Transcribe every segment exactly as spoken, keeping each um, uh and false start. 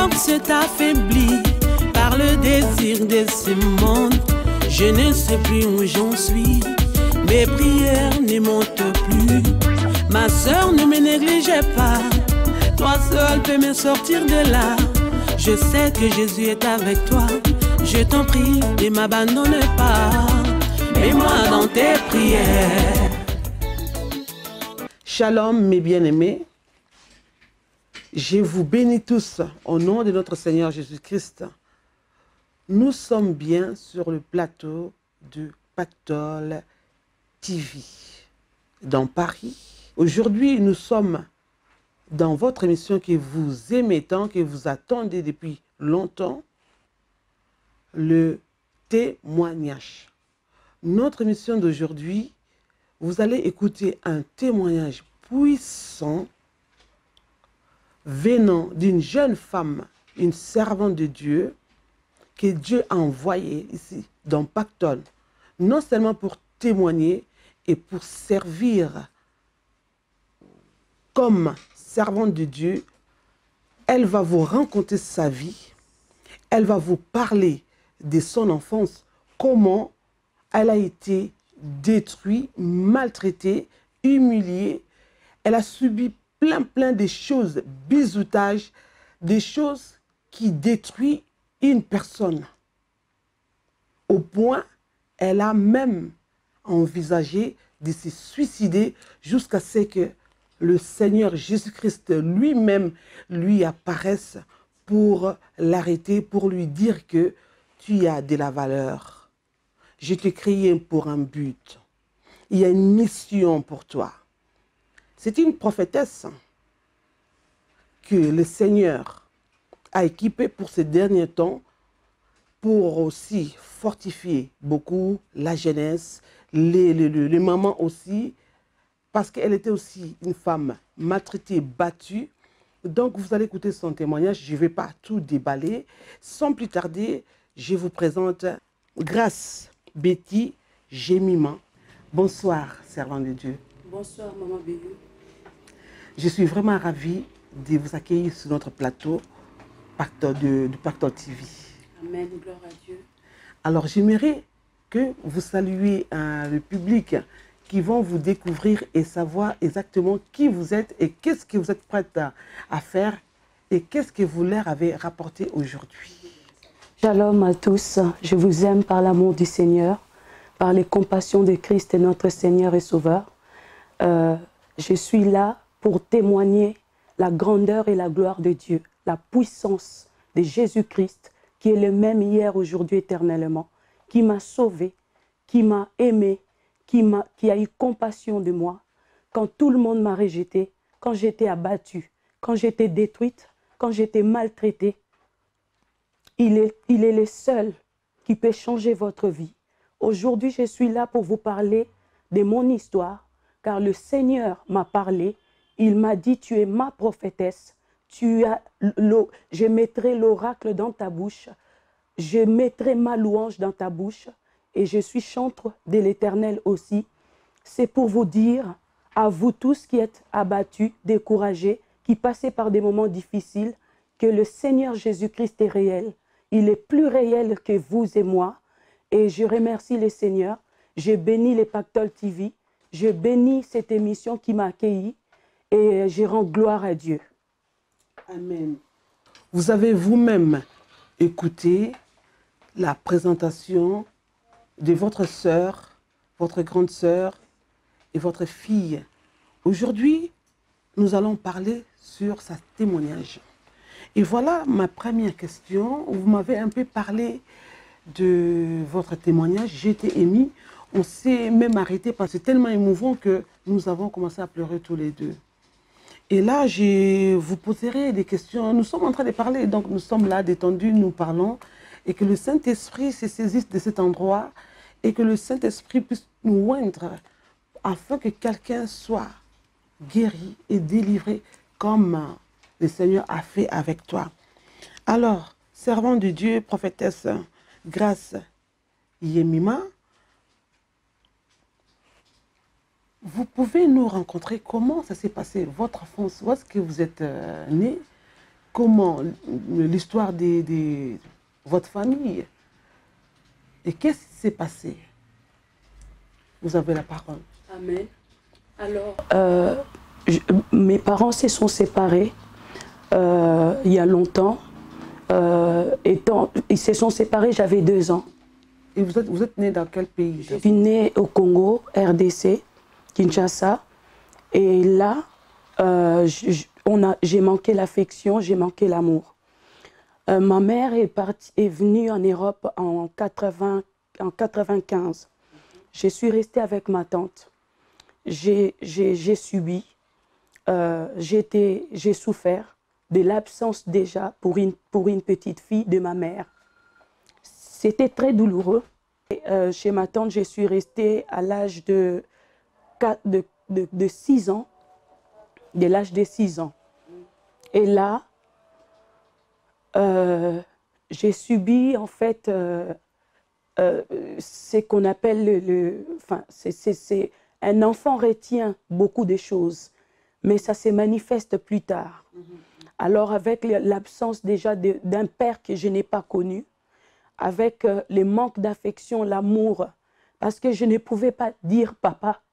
force affaiblie par le désir de ce monde. Je ne sais plus où j'en suis, mes prières ne montent plus. Ma sœur, ne me négligez pas, toi seul peux me sortir de là. Je sais que Jésus est avec toi, je t'en prie, ne m'abandonne pas. Mets-moi dans tes prières. Shalom mes bien-aimés, je vous bénis tous au nom de notre Seigneur Jésus-Christ. Nous sommes bien sur le plateau de Pactole T V dans Paris. Aujourd'hui, nous sommes dans votre émission que vous aimez tant, que vous attendez depuis longtemps, le témoignage. Notre émission d'aujourd'hui, vous allez écouter un témoignage puissant venant d'une jeune femme, une servante de Dieu, que Dieu a envoyée ici, dans Pactole, non seulement pour témoigner et pour servir comme servante de Dieu. Elle va vous raconter sa vie, elle va vous parler de son enfance, comment elle a été détruite, maltraitée, humiliée. Elle a subi plein plein de choses, bisoutages, des choses qui détruisent une personne. Au point, elle a même envisagé de se suicider jusqu'à ce que le Seigneur Jésus-Christ lui-même lui apparaisse pour l'arrêter, pour lui dire que tu as de la valeur. Je t'ai créé pour un but. Il y a une mission pour toi. C'est une prophétesse que le Seigneur a équipée pour ces derniers temps pour aussi fortifier beaucoup la jeunesse, les, les, les mamans aussi, parce qu'elle était aussi une femme maltraitée, battue. Donc vous allez écouter son témoignage, je ne vais pas tout déballer. Sans plus tarder, je vous présente Grâce Betty Jemima. Bonsoir, servante de Dieu. Bonsoir, maman Béliou. Je suis vraiment ravie de vous accueillir sur notre plateau Pactole de, de Pactole T V. Amen, gloire à Dieu. Alors, j'aimerais que vous saluiez euh, le public qui vont vous découvrir et savoir exactement qui vous êtes et qu'est-ce que vous êtes prête à, à faire et qu'est-ce que vous leur avez rapporté aujourd'hui. Shalom à tous, je vous aime par l'amour du Seigneur, par les compassions de Christ, notre Seigneur et Sauveur. Euh, je suis là pour témoigner la grandeur et la gloire de Dieu, la puissance de Jésus-Christ, qui est le même hier, aujourd'hui, éternellement, qui m'a sauvé, qui m'a aimé, qui, m'a, qui a eu compassion de moi, quand tout le monde m'a rejeté, quand j'étais abattue, quand j'étais détruite, quand j'étais maltraitée. Il est, il est le seul qui peut changer votre vie. Aujourd'hui, je suis là pour vous parler de mon histoire, car le Seigneur m'a parlé. Il m'a dit, tu es ma prophétesse. Tu as je mettrai l'oracle dans ta bouche. Je mettrai ma louange dans ta bouche. Et je suis chantre de l'Éternel aussi. C'est pour vous dire, à vous tous qui êtes abattus, découragés, qui passez par des moments difficiles, que le Seigneur Jésus-Christ est réel. Il est plus réel que vous et moi. Et je remercie le Seigneur. Je bénis les Pactole T V. Je bénis cette émission qui m'a accueilli. Et je rends gloire à Dieu. Amen. Vous avez vous-même écouté la présentation de votre sœur, votre grande sœur et votre fille. Aujourd'hui, nous allons parler sur sa témoignage. Et voilà ma première question. Vous m'avez un peu parlé de votre témoignage. J'ai été émue. On s'est même arrêté parce que c'est tellement émouvant que nous avons commencé à pleurer tous les deux. Et là, je vous poserai des questions. Nous sommes en train de parler, donc nous sommes là détendus, nous parlons. Et que le Saint-Esprit se saisisse de cet endroit et que le Saint-Esprit puisse nous oindre afin que quelqu'un soit guéri et délivré comme le Seigneur a fait avec toi. Alors, servant de Dieu, prophétesse Grâce Jemima, vous pouvez nous rencontrer. Comment ça s'est passé, votre enfance? Où est-ce que vous êtes euh, né? comment l'histoire de, de votre famille. Et qu'est-ce qui s'est passé? Vous avez la parole. Amen. Alors, euh, je, mes parents se sont séparés euh, il y a longtemps. Euh, étant, ils se sont séparés, j'avais deux ans. Et vous êtes, vous êtes né dans quel pays? Je suis née au Congo, R D C, Kinshasa. Et là, euh, j'ai manqué l'affection, j'ai manqué l'amour. Euh, ma mère est, partie, est venue en Europe en, quatre-vingts, en quatre-vingt-quinze. Je suis restée avec ma tante. J'ai subi, euh, j'ai souffert de l'absence déjà pour une, pour une petite fille de ma mère. C'était très douloureux. Et, euh, chez ma tante, je suis restée à l'âge de, de, de, de six ans, de l'âge de six ans. Et là, euh, j'ai subi en fait euh, euh, ce qu'on appelle le... le enfin, c'est un enfant retient beaucoup de choses, mais ça se manifeste plus tard. Alors avec l'absence déjà d'un père que je n'ai pas connu, avec euh, le manque d'affection, l'amour, parce que je ne pouvais pas dire papa.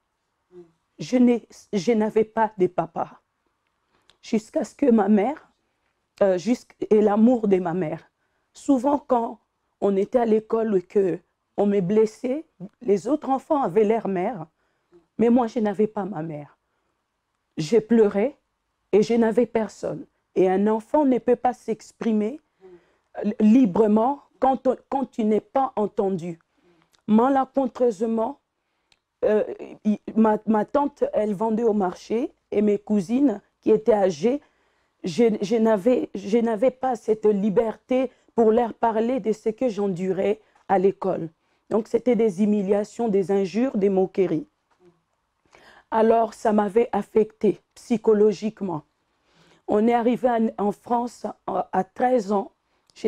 Je n'avais pas de papa. Jusqu'à ce que ma mère, euh, et l'amour de ma mère. Souvent quand on était à l'école et qu'on me blessait, les autres enfants avaient leur mère, mais moi je n'avais pas ma mère. Je pleurais et je n'avais personne. Et un enfant ne peut pas s'exprimer librement quand, on, quand tu n'es pas entendu. Malencontreusement, euh, ma, ma tante, elle vendait au marché et mes cousines qui étaient âgées, je, je n'avais pas cette liberté pour leur parler de ce que j'endurais à l'école. Donc c'était des humiliations, des injures, des moqueries. Alors ça m'avait affectée psychologiquement. On est arrivé en France à treize ans. Je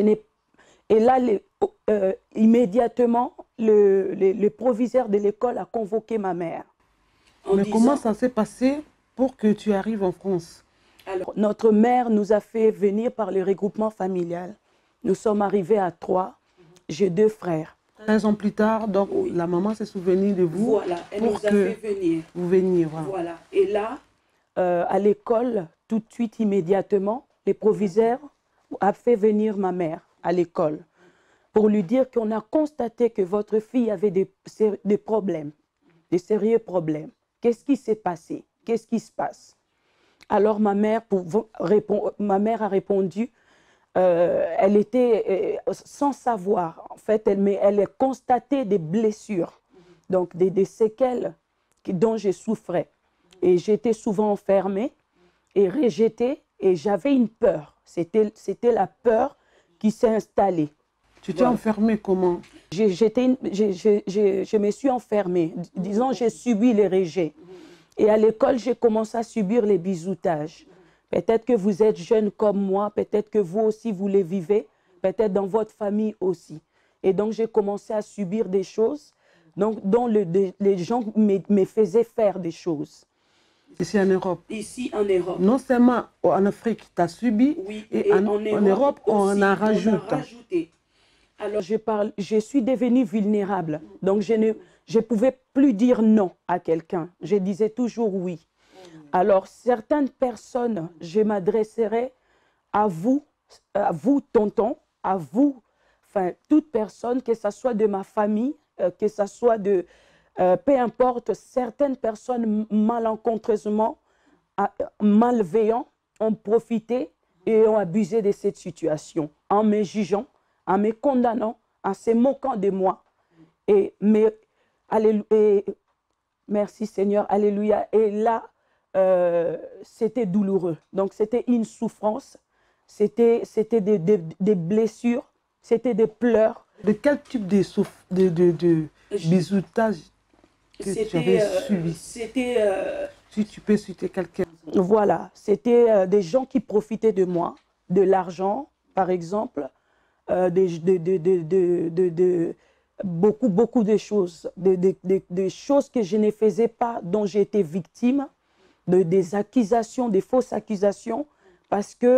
et là, les, euh, immédiatement, le, le, le proviseur de l'école a convoqué ma mère. Mais disant, comment ça s'est passé pour que tu arrives en France? Alors, notre mère nous a fait venir par le regroupement familial. Nous sommes arrivés à trois. J'ai deux frères. treize ans plus tard, donc oui. La maman s'est souvenue de vous. Voilà, elle pour nous a que fait venir. Vous veniez, voilà. Voilà. Et là, euh, à l'école, tout de suite, immédiatement, les proviseurs ont fait venir ma mère à l'école pour lui dire qu'on a constaté que votre fille avait des, des problèmes, des sérieux problèmes. Qu'est-ce qui s'est passé? Qu'est-ce qui se passe? Alors ma mère, pour, répond, ma mère a répondu, euh, elle était euh, sans savoir, en fait, elle, mais elle a constaté des blessures, donc des, des séquelles qui, dont je souffrais. Et j'étais souvent enfermée et rejetée et j'avais une peur. C'était la peur qui s'est installée. Tu t'es voilà. enfermée comment? je, une, je, je, je, je me suis enfermée. Disons, j'ai subi les rejets. Et à l'école, j'ai commencé à subir les bizoutages. Peut-être que vous êtes jeune comme moi, peut-être que vous aussi, vous les vivez, peut-être dans votre famille aussi. Et donc, j'ai commencé à subir des choses donc, dont le, de, les gens me, me faisaient faire des choses. Ici en Europe? Ici en Europe. Non seulement en Afrique, tu as subi, oui, et, et en, en, Europe, en Europe, on aussi, en rajoute. On a rajouté. Alors, je, parle, je suis devenue vulnérable. Donc, je ne je pouvais plus dire non à quelqu'un. Je disais toujours oui. Alors, certaines personnes, je m'adresserais à vous, à vous, tonton, à vous, enfin, toute personne, que ce soit de ma famille, euh, que ce soit de... Euh, peu importe, certaines personnes malencontreusement, malveillantes, ont profité et ont abusé de cette situation en me jugeant, en me condamnant, en se moquant de moi. Et, mais, et, merci Seigneur, alléluia. Et là, euh, c'était douloureux. Donc c'était une souffrance, c'était des, des, des blessures, c'était des pleurs. De quel type de, de, de, de bisoutage que tu avais euh, subi? C'était... Euh, si tu peux citer quelqu'un. Voilà, c'était euh, des gens qui profitaient de moi, de l'argent, par exemple, euh, des, de, de, de, de, de, de, beaucoup, beaucoup de choses, des de, de, de choses que je ne faisais pas, dont j'ai été victime, de, des accusations, des fausses accusations, parce que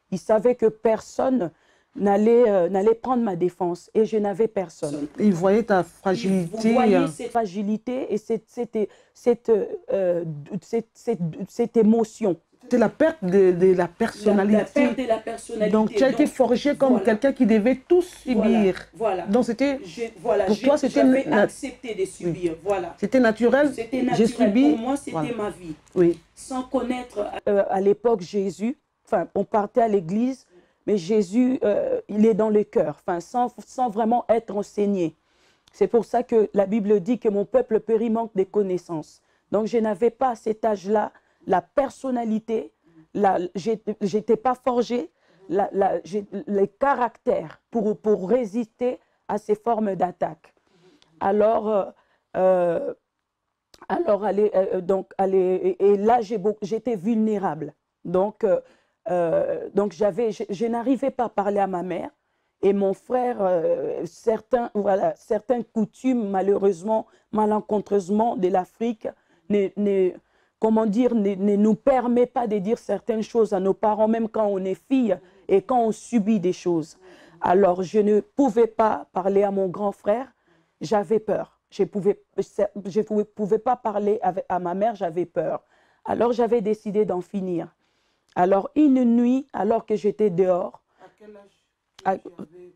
Il savait que personne n'allait euh, n'allait prendre ma défense et je n'avais personne. Il voyait ta fragilité. Vous voyez cette fragilité et cette, cette, cette, euh, cette, cette, cette émotion. C'était la perte de, de la personnalité. La, la perte de la personnalité. Donc tu as été forgé comme voilà. quelqu'un qui devait tout subir. Voilà. Voilà. Donc c'était, voilà. pour toi c'était accepté de subir. Oui. Voilà. C'était naturel. C'était naturel. Subi. Pour moi c'était voilà. ma vie. Oui. Sans connaître euh, à l'époque Jésus. Enfin, on partait à l'église, mais Jésus, euh, il est dans le cœur. Enfin, sans, sans vraiment être enseigné. C'est pour ça que la Bible dit que mon peuple périt manque des connaissances. Donc je n'avais pas à cet âge-là la personnalité, je n'étais pas forgée, la, la, les caractères pour, pour résister à ces formes d'attaque. Alors, euh, alors allez, euh, donc, allez, et, et là, j'étais vulnérable. Donc, euh, donc j'avais, je, je n'arrivais pas à parler à ma mère. Et mon frère, euh, certains, voilà, certaines coutumes, malheureusement, malencontreusement de l'Afrique, ne, ne, comment dire, ne, ne nous permet pas de dire certaines choses à nos parents, même quand on est fille et quand on subit des choses. Alors, je ne pouvais pas parler à mon grand frère, j'avais peur. Je ne pouvais, je pouvais pas parler avec, à ma mère, j'avais peur. Alors, j'avais décidé d'en finir. Alors, une nuit, alors que j'étais dehors, à quel âge tu avais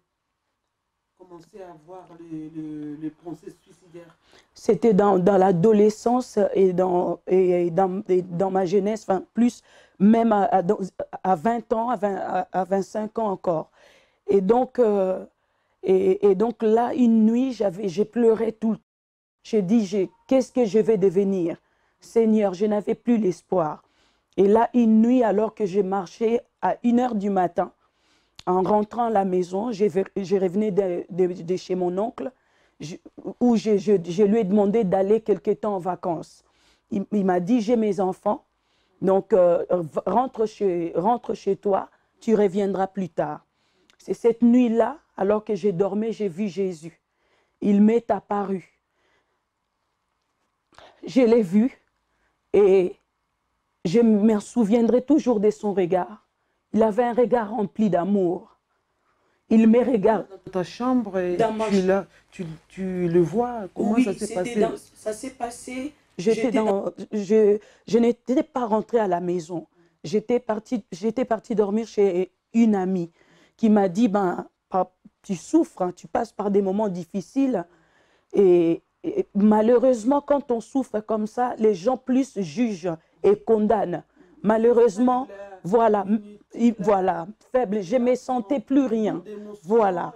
commencé à avoir les, les, les pensées suicidaires? C'était dans, dans l'adolescence et dans, et dans, et dans ma jeunesse, enfin plus même à, à, à vingt ans, à, vingt, à, à vingt-cinq ans encore. Et donc, euh, et, et donc là, une nuit, j'ai pleuré tout le temps. J'ai dit, qu'est-ce que je vais devenir? Seigneur, je n'avais plus l'espoir. Et là, une nuit, alors que j'ai marché à une heure du matin, en rentrant à la maison, je revenais de, de, de chez mon oncle, je, où je, je, je lui ai demandé d'aller quelque temps en vacances. Il, il m'a dit, j'ai mes enfants, donc euh, rentre, chez, rentre chez toi, tu reviendras plus tard. C'est cette nuit-là, alors que je dormais, j'ai vu Jésus. Il m'est apparu. Je l'ai vu et je me souviendrai toujours de son regard. Il avait un regard rempli d'amour. Il me regarde. Dans ta chambre, et dans ma... tu, la, tu, tu le vois. Comment oui, ça s'est passé? dans, ça s'est passé. J'étais dans, dans... Je, je n'étais pas rentrée à la maison. J'étais partie, j'étais partie dormir chez une amie qui m'a dit, ben, tu souffres, hein, tu passes par des moments difficiles. Et, et malheureusement, quand on souffre comme ça, les gens plus jugent et condamnent. Malheureusement, voilà, voilà, faible, je ne me sentais plus rien. Voilà.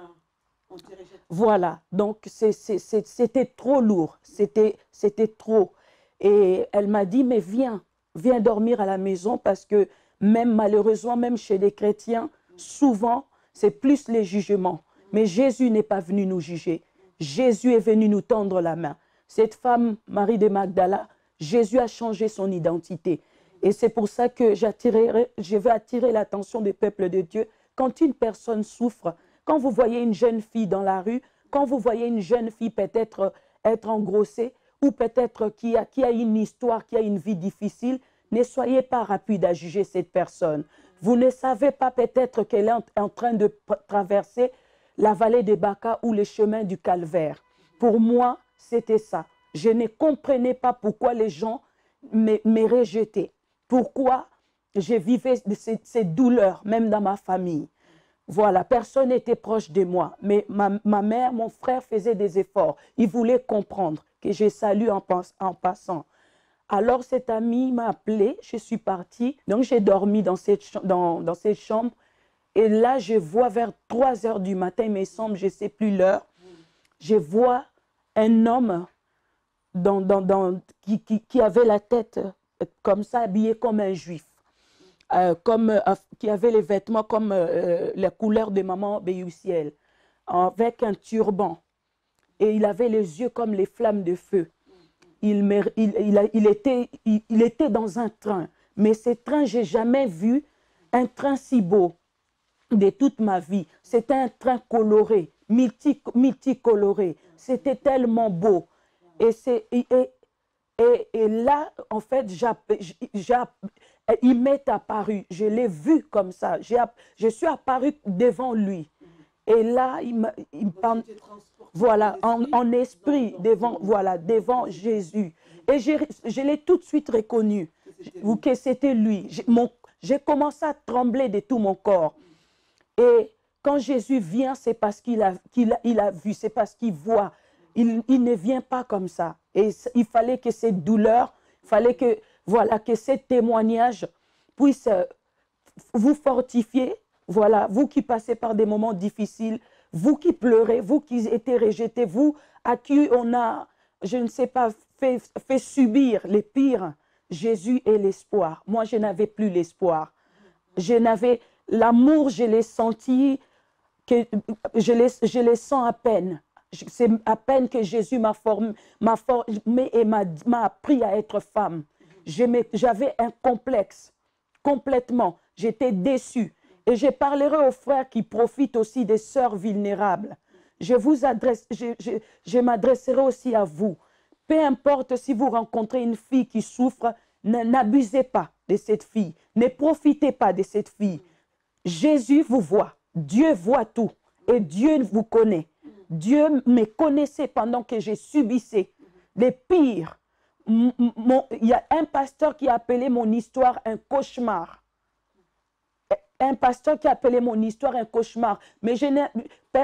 Voilà, donc c'était trop lourd, c'était trop. Et elle m'a dit, mais viens, viens dormir à la maison parce que même malheureusement, même chez les chrétiens, souvent, c'est plus les jugements. Mais Jésus n'est pas venu nous juger. Jésus est venu nous tendre la main. Cette femme, Marie de Magdala, Jésus a changé son identité. Et c'est pour ça que je veux attirer l'attention des peuples de Dieu. Quand une personne souffre, quand vous voyez une jeune fille dans la rue, quand vous voyez une jeune fille peut-être être engrossée, ou peut-être qui a, qui a une histoire, qui a une vie difficile, ne soyez pas rapide à juger cette personne. Vous ne savez pas peut-être qu'elle est en train de traverser la vallée de Baca ou les chemins du calvaire. Pour moi, c'était ça. Je ne comprenais pas pourquoi les gens me rejetaient. Pourquoi je vivais ces, ces douleurs, même dans ma famille. Voilà, personne n'était proche de moi. Mais ma, ma mère, mon frère faisaient des efforts. Ils voulaient comprendre que je salue en, en passant. Alors cet ami m'a appelé, je suis partie. Donc j'ai dormi dans cette, dans, dans cette chambre. Et là, je vois vers trois heures du matin, il me semble, je ne sais plus l'heure, je vois un homme dans, dans, dans, qui, qui, qui avait la tête comme ça, habillé comme un juif, euh, comme, euh, qui avait les vêtements comme euh, la couleur de maman Béussiel, avec un turban. Et il avait les yeux comme les flammes de feu. Il, me, il, il, a, il, était, il, il était dans un train. Mais ce train, je n'ai jamais vu un train si beau de toute ma vie. C'était un train coloré, multi, multicoloré. C'était tellement beau. Et, et, et, et là, en fait, il m'est apparu, je l'ai vu comme ça, je suis apparu devant lui. Et là, il me, il me voilà, en, en esprit, devant, voilà, devant Jésus. Et je, je l'ai tout de suite reconnu, ou que c'était lui. J'ai commencé à trembler de tout mon corps. Et quand Jésus vient, c'est parce qu'il a, qu'il a, il a vu, c'est parce qu'il voit. Il, il ne vient pas comme ça. Et il fallait que cette douleur, il fallait que, voilà, que ces témoignages puissent vous fortifier. Voilà, vous qui passez par des moments difficiles, vous qui pleurez, vous qui étiez rejetés, vous à qui on a, je ne sais pas, fait, fait subir les pires. Jésus est l'espoir. Moi, je n'avais plus l'espoir. Je n'avais, l'amour, je l'ai senti, que je les, je les sens à peine. C'est à peine que Jésus m'a formé, m'a formé et m'a appris à être femme. J'avais un complexe, complètement. J'étais déçue. Et je parlerai aux frères qui profitent aussi des sœurs vulnérables. Je vous adresse, je, je, je m'adresserai aussi à vous. Peu importe si vous rencontrez une fille qui souffre, n'abusez pas de cette fille. Ne profitez pas de cette fille. Jésus vous voit. Dieu voit tout. Et Dieu vous connaît. Dieu me connaissait pendant que je subissais les pires. Il y a un pasteur qui a appelé mon histoire un cauchemar. Un pasteur qui a appelé mon histoire un cauchemar. Mais je n'ai,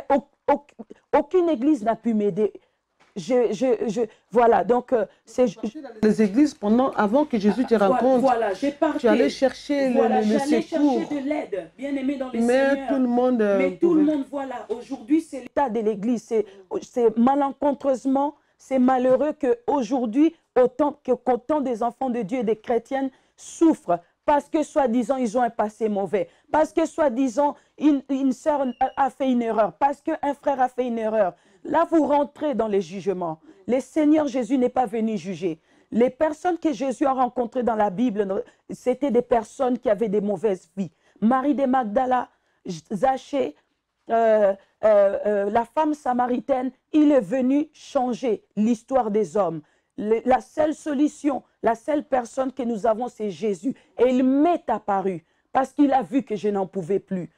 aucune église n'a pu m'aider. Je, je, je, voilà, donc c'est... Les églises, pendant, avant que Jésus te rencontre, voilà, j'ai parti, tu allais chercher voilà, le, le, le secours. chercher de l'aide, bien aimé dans les mais Seigneurs. tout le monde... Mais tout le monde, voilà, aujourd'hui c'est l'état de l'église. C'est malencontreusement, c'est malheureux qu'aujourd'hui, autant, que, qu'autant des enfants de Dieu et des chrétiennes souffrent. Parce que soi-disant, ils ont un passé mauvais. Parce que soi-disant, une, une sœur a fait une erreur. Parce qu'un frère a fait une erreur. Là, vous rentrez dans les jugements. Le Seigneur Jésus n'est pas venu juger. Les personnes que Jésus a rencontrées dans la Bible, c'était des personnes qui avaient des mauvaises vies. Marie de Magdala, Zachée, euh, euh, euh, la femme samaritaine, il est venu changer l'histoire des hommes. Le, la seule solution, la seule personne que nous avons, c'est Jésus. Et il m'est apparu parce qu'il a vu que je n'en pouvais plus.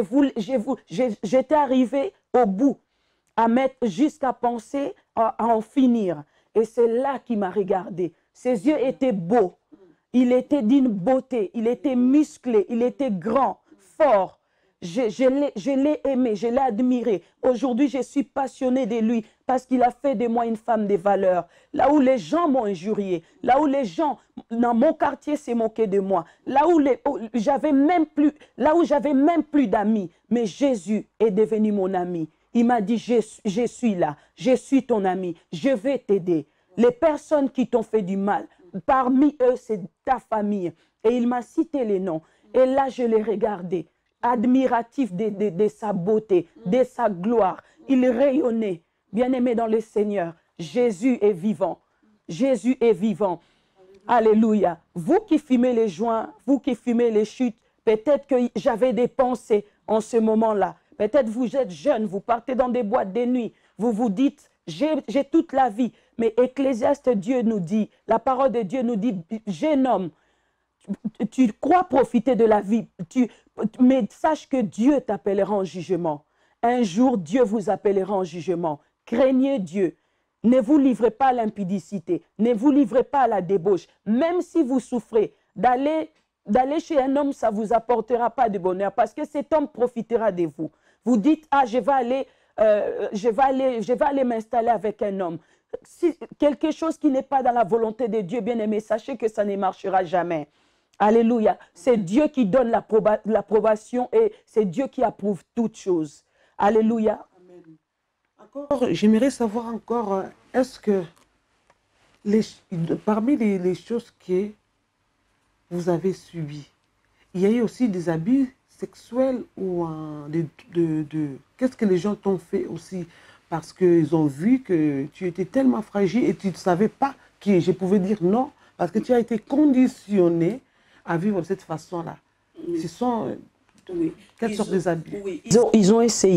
J'étais arrivé au bout, à mettre jusqu'à penser à, à en finir. Et c'est là qu'il m'a regardé. Ses yeux étaient beaux. Il était d'une beauté. Il était musclé. Il était grand, fort. Je, je l'ai aimé, je l'ai admiré. Aujourd'hui, je suis passionnée de lui parce qu'il a fait de moi une femme de valeur. Là où les gens m'ont injurié, là où les gens dans mon quartier s'est moqué de moi, là où j'avais même plus, là où j'avais même plus d'amis, mais Jésus est devenu mon ami. Il m'a dit, je, je suis là, je suis ton ami, je vais t'aider. Les personnes qui t'ont fait du mal, parmi eux, c'est ta famille. Et il m'a cité les noms. Et là, je l'ai regardé, admiratif de, de, de sa beauté, de sa gloire. Il rayonnait. Bien-aimé dans le Seigneur, Jésus est vivant. Jésus est vivant. Alléluia. Vous qui fumez les joints, vous qui fumez les chutes, peut-être que j'avais des pensées en ce moment-là. Peut-être vous êtes jeune, vous partez dans des boîtes de nuit, vous vous dites, j'ai toute la vie. Mais Ecclésiaste, Dieu nous dit, la parole de Dieu nous dit, jeune homme, tu, tu crois profiter de la vie, tu, mais sache que Dieu t'appellera en jugement. Un jour, Dieu vous appellera en jugement. Craignez Dieu. Ne vous livrez pas à l'impudicité. Ne vous livrez pas à la débauche. Même si vous souffrez, d'aller d'aller chez un homme, ça ne vous apportera pas de bonheur parce que cet homme profitera de vous. Vous dites, ah, je vais aller, euh, je vais aller, je vais aller m'installer avec un homme. Si quelque chose qui n'est pas dans la volonté de Dieu, bien aimé, sachez que ça ne marchera jamais. Alléluia. C'est Dieu qui donne l'approbation et c'est Dieu qui approuve toutes choses. Alléluia. Encore, j'aimerais savoir encore, est-ce que les, parmi les, les choses que vous avez subies, il y a eu aussi des abus sexuels ou euh, de, de, de qu'est-ce que les gens t'ont fait aussi parce qu'ils ont vu que tu étais tellement fragile et tu ne savais pas que je pouvais dire non parce que tu as été conditionné à vivre de cette façon-là. Oui. Ce sont oui. Quelles sortes d'abus? Oui. Ils ont, ils ont essayé.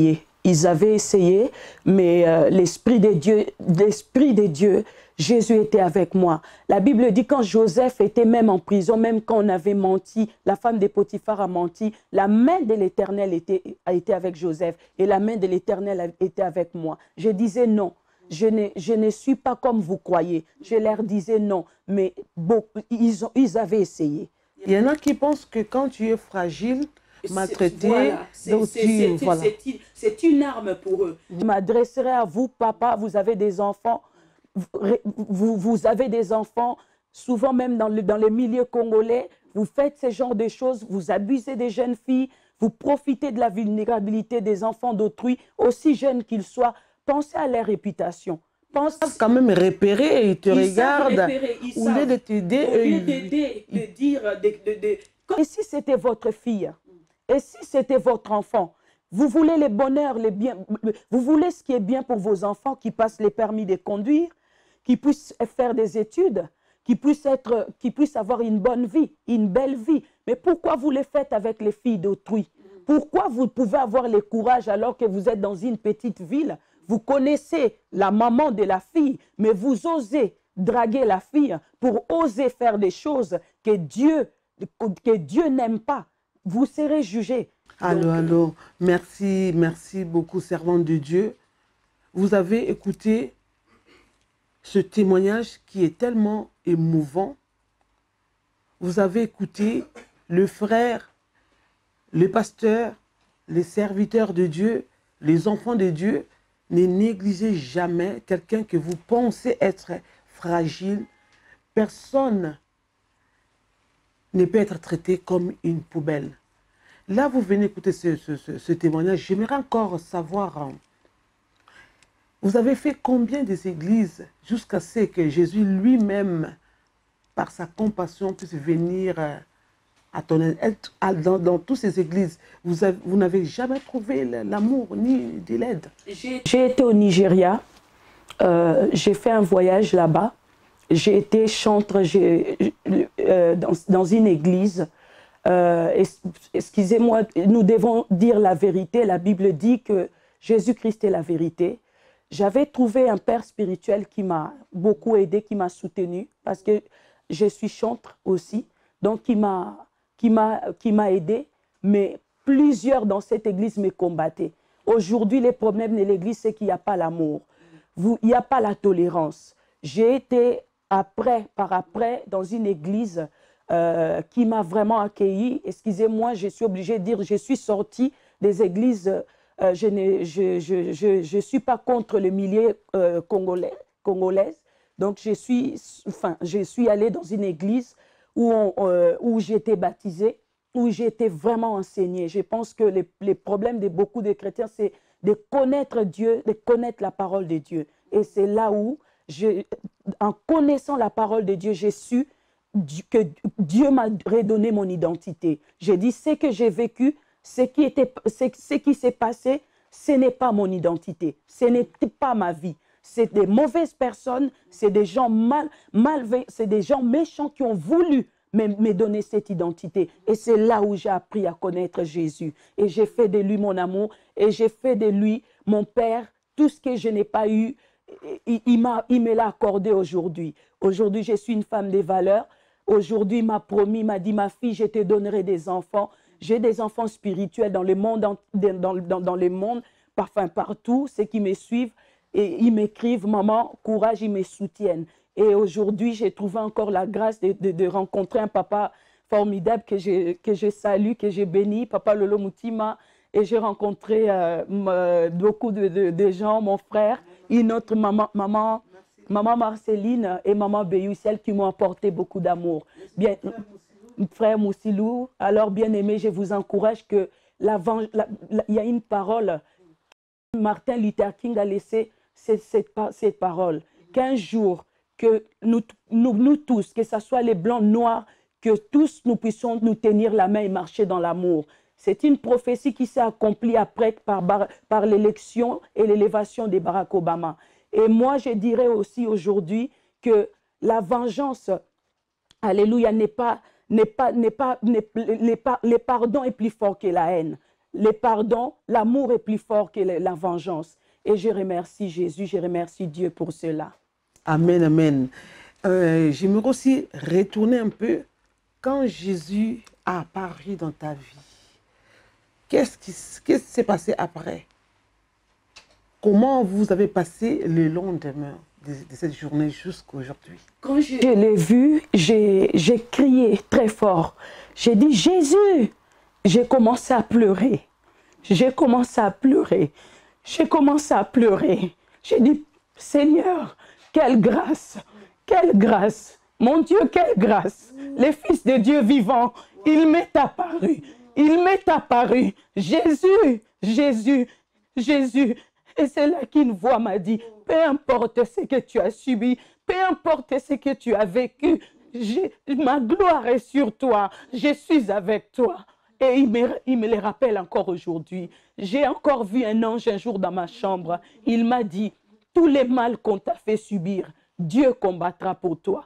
ils avaient essayé, mais euh, l'Esprit de Dieu, l'Esprit de Dieu, Jésus était avec moi. La Bible dit quand Joseph était même en prison, même quand on avait menti, la femme de Potiphar a menti, la main de l'Éternel était, a été avec Joseph et la main de l'Éternel était avec moi. Je disais non. Je ne, je ne suis pas comme vous croyez. Je leur disais non, mais beaucoup, ils, ont, ils avaient essayé. Il y en a qui pensent que quand tu es fragile, maltraité, voilà, c'est voilà. une arme pour eux. Je m'adresserai à vous, papa, vous avez des enfants, vous, vous avez des enfants, souvent même dans, le, dans les milieux congolais, vous faites ce genre de choses, vous abusez des jeunes filles, vous profitez de la vulnérabilité des enfants d'autrui, aussi jeunes qu'ils soient. Pensez à leur réputation. Pensez... Ils savent quand même repérer et ils te ils regardent. Repérer, ils au lieu de t'aider. Au lieu d'aider, de dire... De, de, de... Et si c'était votre fille? Et si c'était votre enfant? Vous voulez le bonheur, les biens, vous voulez ce qui est bien pour vos enfants, qui passent les permis de conduire, qui puissent faire des études, qui puissent, être, qui puissent avoir une bonne vie, une belle vie. Mais pourquoi vous les faites avec les filles d'autrui? Pourquoi vous pouvez avoir le courage alors que vous êtes dans une petite ville? Vous connaissez la maman de la fille, mais vous osez draguer la fille pour oser faire des choses que Dieu, que Dieu n'aime pas. Vous serez jugé. Allô, allô. Merci, merci beaucoup, servante de Dieu. Vous avez écouté ce témoignage qui est tellement émouvant. Vous avez écouté le frère, le pasteur, les serviteurs de Dieu, les enfants de Dieu. Ne négligez jamais quelqu'un que vous pensez être fragile. Personne ne peut être traité comme une poubelle. Là, vous venez écouter ce, ce, ce, ce témoignage. J'aimerais encore savoir, hein, vous avez fait combien des églises jusqu'à ce que Jésus lui-même, par sa compassion, puisse venir à ton aide, dans, dans toutes ces églises. Vous, vous n'avez jamais trouvé l'amour ni de l'aide. J'ai été au Nigeria, euh, j'ai fait un voyage là-bas. J'ai été chantre euh, dans, dans une église. Euh, Excusez-moi, nous devons dire la vérité. La Bible dit que Jésus-Christ est la vérité. J'avais trouvé un père spirituel qui m'a beaucoup aidé, qui m'a soutenu, parce que je suis chantre aussi. Donc, qui m'a qui m'a aidé, mais plusieurs dans cette église me combattaient. Aujourd'hui, les problèmes de l'église, c'est qu'il n'y a pas l'amour. Il n'y a pas la tolérance. J'ai été après, par après, dans une église euh, qui m'a vraiment accueilli. Excusez-moi, je suis obligée de dire, je suis sortie des églises, euh, je ne je, je, je, je suis pas contre le milieu euh, congolais, congolaise. Donc, je suis, enfin, je suis allée dans une église où, on, euh, où j'ai été baptisée, où j'ai été vraiment enseignée. Je pense que les, les problèmes de beaucoup de chrétiens, c'est de connaître Dieu, de connaître la parole de Dieu. Et c'est là où, je, en connaissant la parole de Dieu, j'ai su que Dieu m'a redonné mon identité. J'ai dit, ce que j'ai vécu, ce qui était, ce, ce qui s'est passé, ce n'est pas mon identité, ce n'était pas ma vie. C'est des mauvaises personnes, c'est des gens mal, malveillants, c'est des gens méchants qui ont voulu me, me donner cette identité. Et c'est là où j'ai appris à connaître Jésus. Et j'ai fait de lui mon amour, et j'ai fait de lui mon Père. Tout ce que je n'ai pas eu, il, il, il me l'a accordé aujourd'hui. Aujourd'hui, je suis une femme de valeur. Aujourd'hui, il m'a promis, il m'a dit, ma fille, je te donnerai des enfants. J'ai des enfants spirituels dans le monde, dans, dans, dans, dans le monde, enfin partout, ceux qui me suivent. Et ils m'écrivent, maman, courage, ils me soutiennent. Et aujourd'hui, j'ai trouvé encore la grâce de, de, de rencontrer un papa formidable que je, que je salue, que je bénis, Papa Lolo Moutima. Et j'ai rencontré euh, beaucoup de, de, de gens, mon frère, une autre maman, maman, maman Marceline et maman Béou, celles qui m'ont apporté beaucoup d'amour. Bien, frère Moussilou, alors bien aimé, je vous encourage que la, la, la, il y a une parole. Martin Luther King a laissé cette, cette, cette parole, qu'un jour, que nous, nous, nous tous, que ce soit les blancs, noirs, que tous nous puissions nous tenir la main et marcher dans l'amour. C'est une prophétie qui s'est accomplie après par, par l'élection et l'élévation de Barack Obama. Et moi, je dirais aussi aujourd'hui que la vengeance, alléluia, n'est pas, n'est pas, n'est pas, n'est, les, les pardons est plus fort que la haine. les pardons, l'amour est plus fort que la vengeance. Et je remercie Jésus, je remercie Dieu pour cela. Amen, amen. Euh, J'aimerais aussi retourner un peu quand Jésus a apparu dans ta vie. Qu'est-ce qui qu'est-ce qui s'est passé après? Comment vous avez passé le lendemain de, de cette journée jusqu'à aujourd'hui? Quand je l'ai vu, j'ai crié très fort. J'ai dit, Jésus! J'ai commencé à pleurer. J'ai commencé à pleurer. J'ai commencé à pleurer. J'ai dit, Seigneur, quelle grâce! Quelle grâce! Mon Dieu, quelle grâce! Le Fils de Dieu vivant, il m'est apparu. Il m'est apparu. Jésus, Jésus, Jésus. Et c'est là qu'une voix m'a dit, peu importe ce que tu as subi, peu importe ce que tu as vécu, ma gloire est sur toi, je suis avec toi. Et il me, il me le rappelle encore aujourd'hui. J'ai encore vu un ange un jour dans ma chambre. Il m'a dit, tous les mal qu'on t'a fait subir, Dieu combattra pour toi.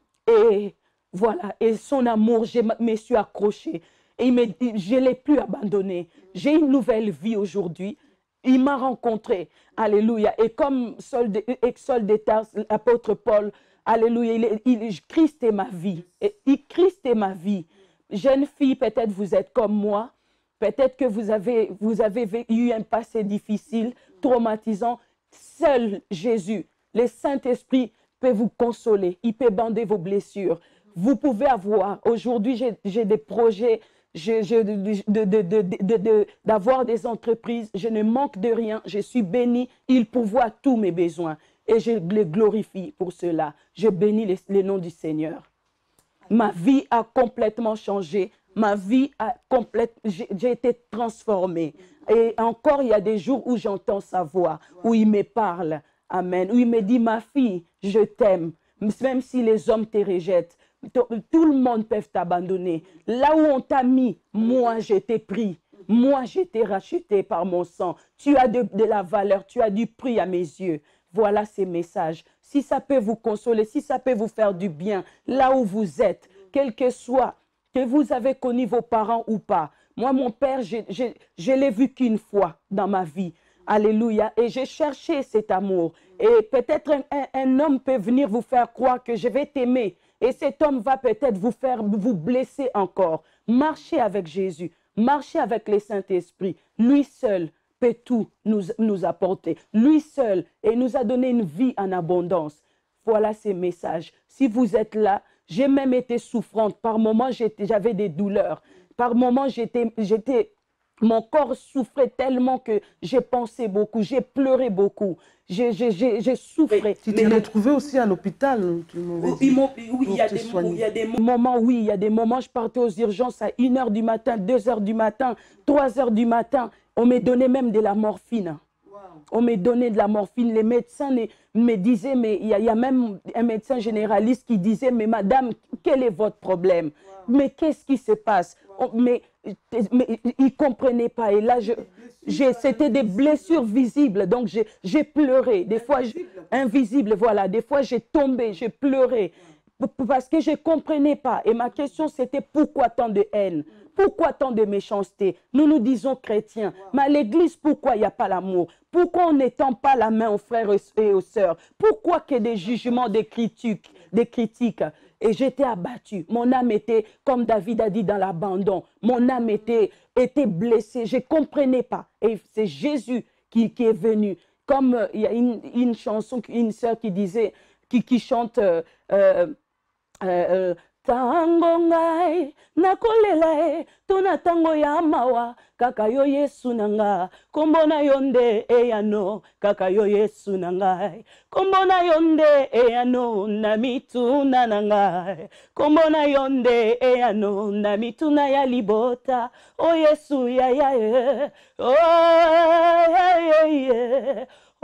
Et voilà, et son amour, je me suis accrochée. Et il me, je ne l'ai plus abandonné. J'ai une nouvelle vie aujourd'hui. Il m'a rencontré. Alléluia. Et comme Exode des Tarses, l'apôtre Paul, alléluia, il, il, Christ est ma vie. Et, il, Christ est ma vie. Jeune fille, peut-être vous êtes comme moi. Peut-être que vous avez, vous avez eu un passé difficile, traumatisant. Seul Jésus, le Saint-Esprit, peut vous consoler. Il peut bander vos blessures. Vous pouvez avoir, aujourd'hui, j'ai des projets, d'avoir de, de, de, de, de, de, des entreprises. Je ne manque de rien. Je suis bénie. Il pourvoit tous mes besoins. Et je le glorifie pour cela. Je bénis le, le nom du Seigneur. Ma vie a complètement changé. Ma vie a complètement... J'ai été transformée. Et encore, il y a des jours où j'entends sa voix, où il me parle. Amen. Où il me dit, ma fille, je t'aime. Même si les hommes te rejettent, tout le monde peut t'abandonner. Là où on t'a mis, moi, je t'ai pris. Moi, je t'ai racheté par mon sang. Tu as de, de la valeur, tu as du prix à mes yeux. Voilà ces messages. Si ça peut vous consoler, si ça peut vous faire du bien, là où vous êtes, quel que soit, que vous avez connu vos parents ou pas. Moi, mon père, je ne l'ai vu qu'une fois dans ma vie. Alléluia. Et j'ai cherché cet amour. Et peut-être un, un, un homme peut venir vous faire croire que je vais t'aimer. Et cet homme va peut-être vous faire, vous blesser encore. Marchez avec Jésus. Marchez avec le Saint-Esprit. Lui seul peut tout nous, nous apporter. Lui seul. Et nous a donné une vie en abondance. Voilà ces messages. Si vous êtes là, j'ai même été souffrante. Par moments, j'avais des douleurs. Par moments, j'étais... Mon corps souffrait tellement que j'ai pensé beaucoup, j'ai pleuré beaucoup, j'ai souffert. Tu t'es retrouvé aussi à l'hôpital? Oui, il y, a des, il y a des moments, oui, il y a des moments, je partais aux urgences à une heure du matin, deux heures du matin, trois heures du matin. On me donnait même de la morphine. Wow. On me donnait de la morphine. Les médecins me disaient, mais il y, y a même un médecin généraliste qui disait, mais madame, quel est votre problème? Wow. Mais qu'est-ce qui se passe? On, mais, mais ils ne comprenaient pas. Et là, c'était des blessures visibles. Donc, j'ai pleuré. Des fois, invisibles, voilà. Des fois, j'ai tombé, j'ai pleuré. Parce que je ne comprenais pas. Et ma question, c'était pourquoi tant de haine? Pourquoi tant de méchanceté? Nous nous disons chrétiens. Mais à l'église, pourquoi il n'y a pas l'amour? Pourquoi on n'étend pas la main aux frères et aux sœurs? Pourquoi qu'il y ait des jugements, des critiques, des critiques? Et j'étais abattue. Mon âme était, comme David a dit, dans l'abandon. Mon âme était, était blessée. Je ne comprenais pas. Et c'est Jésus qui, qui est venu. Comme euh, il y a une, une chanson, une sœur qui disait, qui, qui chante... Euh, euh, euh, Tango ngai nakolela tuna tango ya mawa kaka yo Yesu nanga kombona yonde eyano kaka yo Yesu nanga kombona yonde eyano na mituna nanga kombona yonde eyano na mituna ya libota o Yesu ya ya oh yeah, yeah. Oh,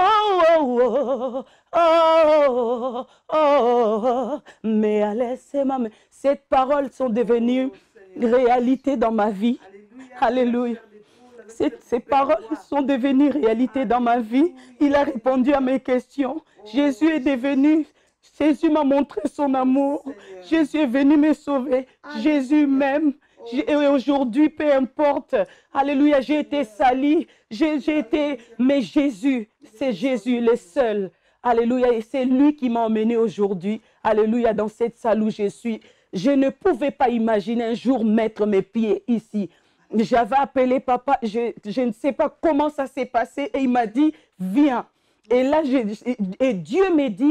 oh, oh, oh, oh, mais allez, ma... Ces paroles sont devenues réalité dans ma vie. Alléluia. Ces, ces paroles sont devenues réalité dans ma vie. Il a répondu à mes questions. Jésus est devenu, Jésus m'a montré son amour. Jésus est venu me sauver. Jésus m'aime. Et aujourd'hui, peu importe, alléluia, j'ai été sali, j'ai été, mais Jésus, c'est Jésus le seul. Alléluia, et c'est lui qui m'a emmené aujourd'hui, alléluia, dans cette salle où je suis. Je ne pouvais pas imaginer un jour mettre mes pieds ici. J'avais appelé papa, je, je ne sais pas comment ça s'est passé, et il m'a dit, viens. Et là, je, et Dieu m'a dit,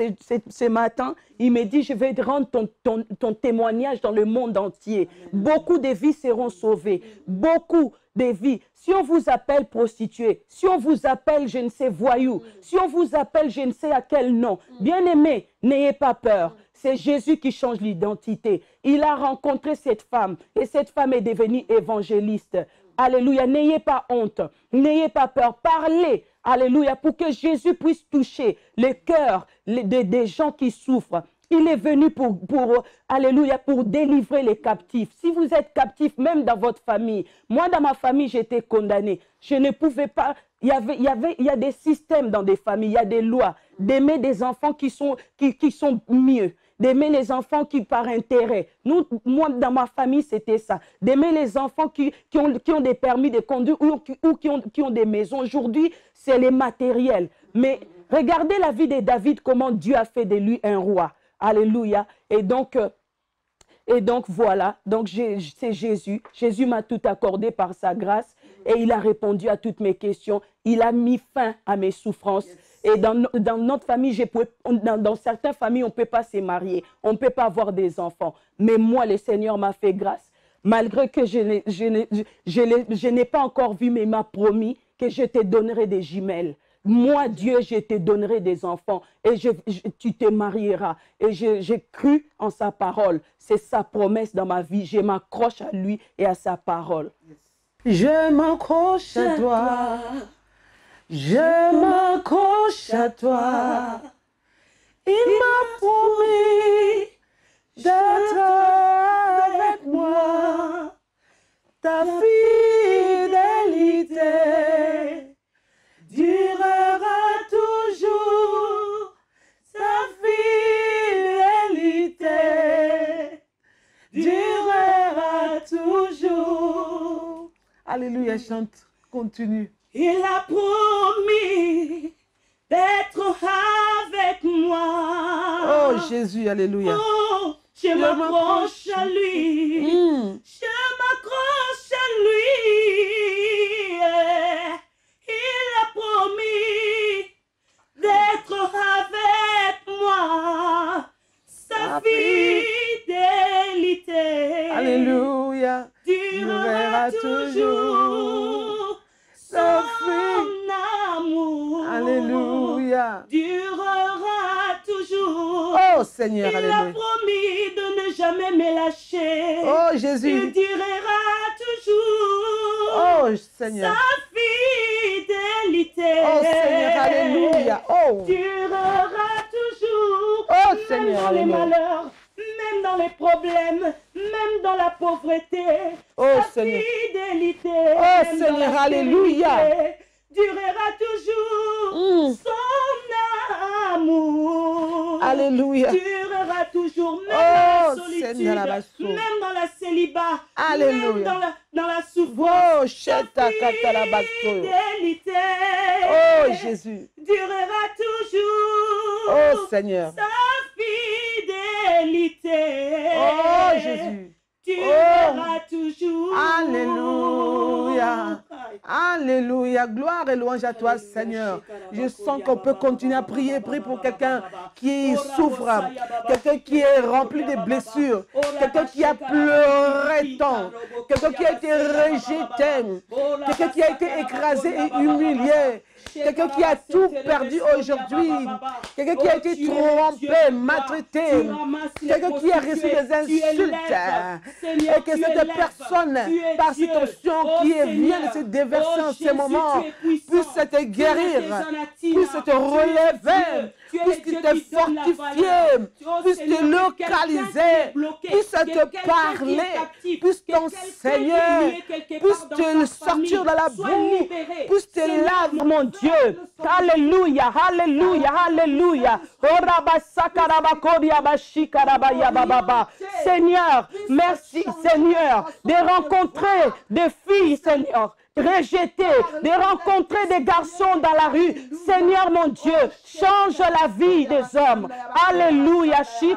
ce matin, il m'a dit, je vais rendre ton, ton, ton témoignage dans le monde entier. Beaucoup de vies seront sauvées. Beaucoup de vies. Si on vous appelle prostituée, si on vous appelle, je ne sais, voyou, si on vous appelle, je ne sais à quel nom, bien-aimé, n'ayez pas peur. C'est Jésus qui change l'identité. Il a rencontré cette femme et cette femme est devenue évangéliste. Alléluia, n'ayez pas honte, n'ayez pas peur, parlez, alléluia, pour que Jésus puisse toucher le cœur des, des gens qui souffrent. Il est venu pour, pour, alléluia, pour délivrer les captifs. Si vous êtes captif, même dans votre famille, moi dans ma famille, j'étais condamnée. Je ne pouvais pas, il y avait, il y avait, il y a des systèmes dans des familles, il y a des lois, d'aimer des enfants qui sont, qui, qui sont mieux. D'aimer les enfants qui par intérêt. Nous, moi, dans ma famille, c'était ça. D'aimer les enfants qui, qui, ont, qui ont des permis de conduire ou, ou qui, ont, qui ont des maisons. Aujourd'hui, c'est les matériels. Mais regardez la vie de David, comment Dieu a fait de lui un roi. Alléluia. Et donc, euh, et donc voilà. Donc, c'est Jésus. Jésus m'a tout accordé par sa grâce. Et il a répondu à toutes mes questions. Il a mis fin à mes souffrances. Et dans, dans notre famille, je pouvais, dans, dans certaines familles, on ne peut pas se marier, on ne peut pas avoir des enfants. Mais moi, le Seigneur m'a fait grâce. Malgré que je n'ai je je, je, je pas encore vu, mais il m'a promis que je te donnerai des jumelles. Moi, Dieu, je te donnerai des enfants et je, je, tu te marieras. Et j'ai cru en sa parole. C'est sa promesse dans ma vie. Je m'accroche à lui et à sa parole. Je m'accroche à toi. Je m'accroche à toi. Il m'a promis d'être avec moi. Ta fidélité durera toujours. Sa fidélité durera toujours. Alléluia, chante, continue. Il a promis d'être avec moi. Oh Jésus, alléluia. Oh, je m'accroche à lui. Mm. Je m'accroche à lui. Il a promis d'être avec moi. Sa fidélité. Alléluia. Durera toujours. Son amour. Alléluia. Durera toujours. Oh Seigneur, il alléluia. Il a promis de ne jamais me lâcher. Oh Jésus. Il durera toujours. Oh Seigneur. Sa fidélité. Oh Seigneur, alléluia. Oh. Durera toujours. Oh Seigneur, même dans alléluia. les malheurs, même dans les problèmes, même dans la pauvreté. Oh Sa Seigneur. fidélité. Oh Seigneur, alléluia. Durera toujours. Mm. Son amour. Alléluia. Durera toujours. Même Oh, dans la solitude. Seigneur, la basse. Même dans la célibat. Alléluia. Même dans la, dans la souffrance. Oh, cheta kata la basse. Fidélité. Oh Jésus. Durera toujours. Oh Seigneur. Sa fidélité. Oh Jésus. Durera toujours. Alléluia. Alléluia. Gloire et louange à toi, Seigneur. Je sens qu'on peut continuer à prier. Prier pour quelqu'un qui souffre, quelqu'un qui est rempli de blessures, quelqu'un qui a pleuré tant, quelqu'un qui a été rejeté, quelqu'un qui a été écrasé et humilié, quelqu'un qui a tout perdu aujourd'hui, quelqu'un qui a été trompé, maltraité, quelqu'un qui a reçu des insultes, et que cette personne, par cette onction qui vient de se déverser en ce moment, puisse te guérir, puisse te relever, puisqu'il te fortifier, puisse te localiser, puisse te parler, puisse t'enseigner, puisse te sortir de la boue, puisse te laver, mon Dieu. Alléluia, alléluia, alléluia. Seigneur, merci Seigneur de rencontrer des filles, Seigneur, rejetées, de rencontrer des garçons dans la rue. Seigneur mon Dieu, change la vie des hommes. Alléluia.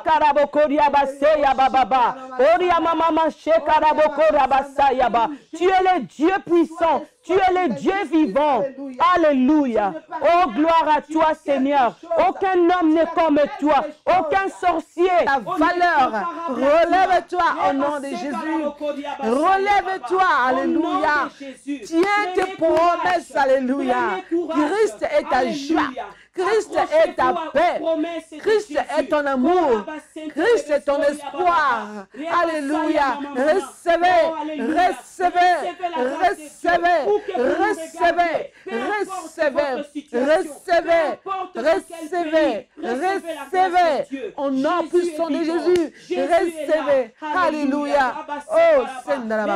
Tu es le Dieu puissant. Tu es le Dieu vivant. Alléluia. Oh, gloire à toi, Seigneur. Aucun homme n'est comme toi. Aucun sorcier. La valeur. Relève-toi au nom de Jésus. Relève-toi. Alléluia. Tiens tes promesses. Alléluia. Christ est ta joie. Christ est ta paix. Christ est ton amour. Christ est ton espoir. Alléluia. Recevez, recevez, recevez, recevez, recevez, recevez, recevez, recevez. Au nom puissant de Jésus, recevez. Alléluia. Oh, Seigneur,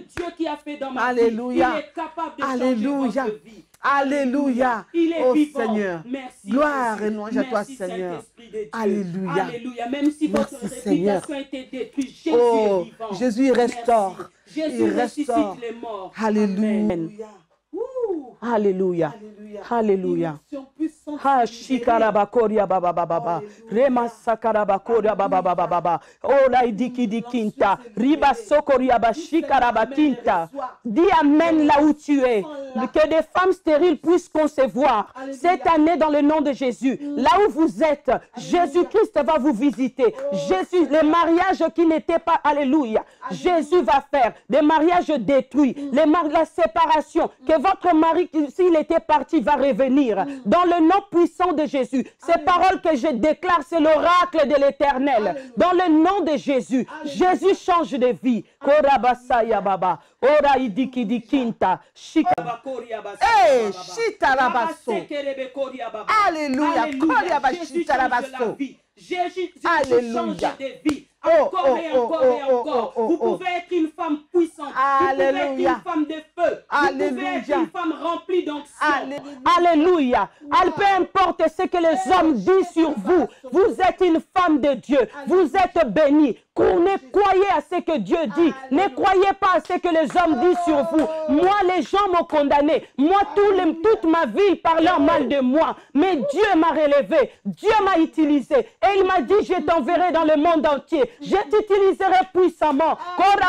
Alléluia. Alléluia. Alléluia. Oh Seigneur. Gloire et louange à toi, Seigneur. Alléluia. Alléluia. Même si votre Seigneur. réputation a été détruite, Jésus oh, est vivant. Jésus restaure. Jésus Il restaure. ressuscite les morts. Alléluia. Alléluia. Alléluia. Ha shikarabakoria baba baba baba. Rema sakarabakoria baba baba baba. Oh la idiki dikinta. Riba sokoria ba shikarabakinta. Dis amen là où tu es. Que des femmes stériles puissent concevoir cette année dans le nom de Jésus. Là où vous êtes, Jésus-Christ va vous visiter. Jésus, les mariages qui n'étaient pas, alléluia, Jésus va faire des mariages détruits, les mar la séparation, que votre mari, s'il était parti, va revenir. Dans le nom puissant de Jésus, ces paroles que je déclare, c'est l'oracle de l'Éternel. Dans le nom de Jésus, Jésus change de vie. Korabasaya baba, ora idiki dikinta, shika. Hey, chitarabaso. Alléluia. Koriabashitarabaso. Jésus, Jésus Alléluia. change de vie. Oh, Encore oh, et oh, encore oh, et encore. oh, oh, Vous oh. pouvez être une femme puissante. Alléluia. Vous pouvez être une femme de feu. Alléluia. Vous pouvez être une femme remplie d'onction. Alléluia. Wow. Peu importe ce que les hommes disent sur vous, vous êtes une femme de Dieu. Vous êtes bénie. Ne croyez à ce que Dieu dit. Ne croyez pas à ce que les hommes disent sur vous. Moi, les gens m'ont condamné. Moi, tout les, toute ma vie, ils parlaient en mal de moi. Mais Dieu m'a relevé. Dieu m'a utilisé. Et il m'a dit, je t'enverrai dans le monde entier. Je t'utiliserai puissamment.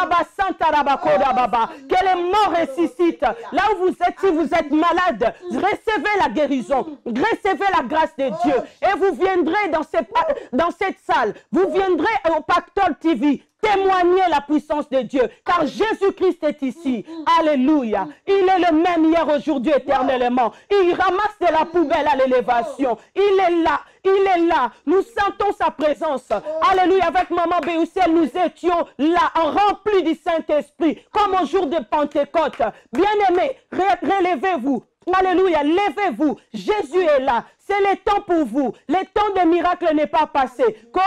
Que les morts ressuscitent. Là où vous êtes, si vous êtes malade, recevez la guérison. Recevez la grâce de Dieu. Et vous viendrez dans cette, dans cette salle. Vous viendrez au Pactole T V. Témoigner la puissance de Dieu, car Jésus-Christ est ici. Alléluia. Il est le même hier, aujourd'hui, éternellement. Il ramasse de la poubelle à l'élévation. Il est là. Il est là. Nous sentons sa présence. Alléluia. Avec Maman Béoussel, nous étions là, en remplis du Saint-Esprit, comme au jour de Pentecôte. Bien-aimés, relevez-vous. Alléluia. Levez-vous. Jésus est là. C'est le temps pour vous. Le temps des miracles n'est pas passé.